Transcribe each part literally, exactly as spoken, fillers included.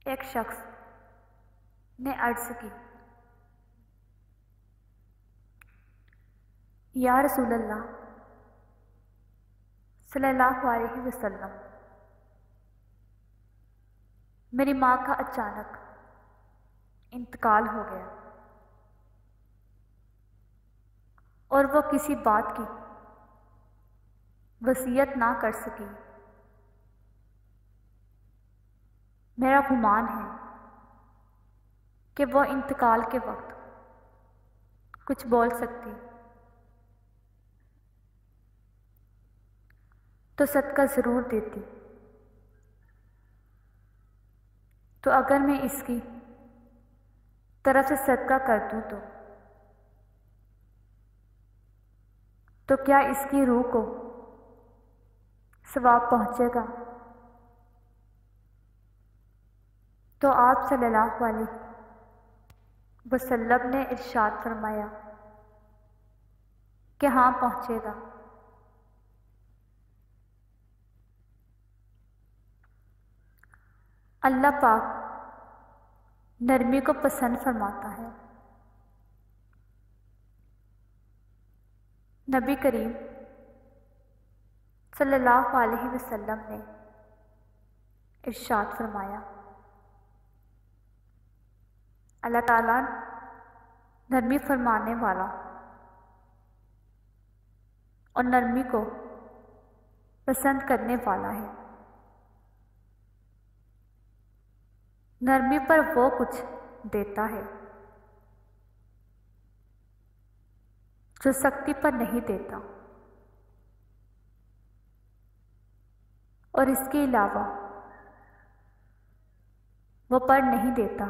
एक शख्स ने अर्ज़ की, या रसूल अल्लाह सल्लल्लाहु अलैहि वसल्लम, मेरी माँ का अचानक इंतकाल हो गया और वो किसी बात की वसीयत ना कर सकी। मेरा गुमान है कि वो इंतकाल के वक्त कुछ बोल सकती, तो सदका ज़रूर देती। तो अगर मैं इसकी तरफ से सदका कर दूँ तो तो क्या इसकी रूह को सवाब पहुँचेगा? तो आप सल्लल्लाहु अलैहि वसल्लम ने इरशाद फरमाया कि हाँ, पहुँचेगा। अल्लाह पाक नरमी को पसंद फरमाता है। नबी करीम सल्लल्लाहु अलैहि वसल्लम ने इरशाद फरमाया, अल्लाह ताला नरमी फरमाने वाला और नरमी को पसंद करने वाला है। नरमी पर वो कुछ देता है जो सख्ती पर नहीं देता, और इसके अलावा वो पर नहीं देता।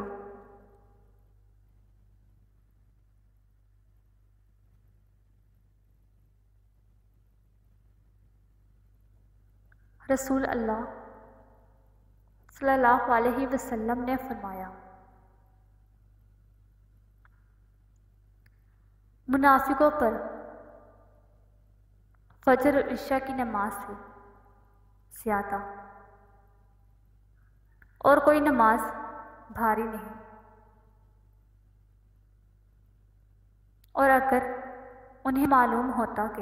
रसूल अल्लाह सल्लल्लाहु अलैहि वसल्लम ने फरमाया, मुनाफिकों पर फजर और इशा की नमाज से ज़्यादा और कोई नमाज भारी नहीं, और अगर उन्हें मालूम होता कि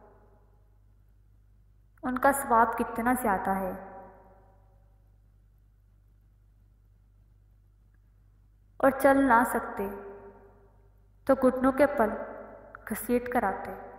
उनका सवाब कितना ज़्यादा है और चल ना सकते तो घुटनों के पल घसीट कर आते।